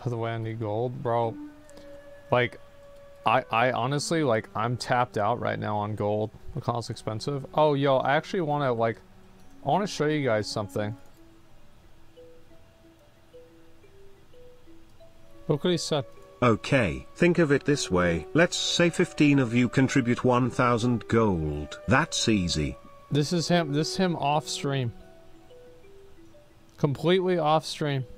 By the way, I need gold, bro. Like, I honestly, like, I'm tapped out right now on gold. Mcconnell's expensive. Oh, yo, I actually want to, like, I want to show you guys something. Look what he said. Okay, think of it this way. Let's say 15 of you contribute 1,000 gold. That's easy. This is him off stream. Completely off stream.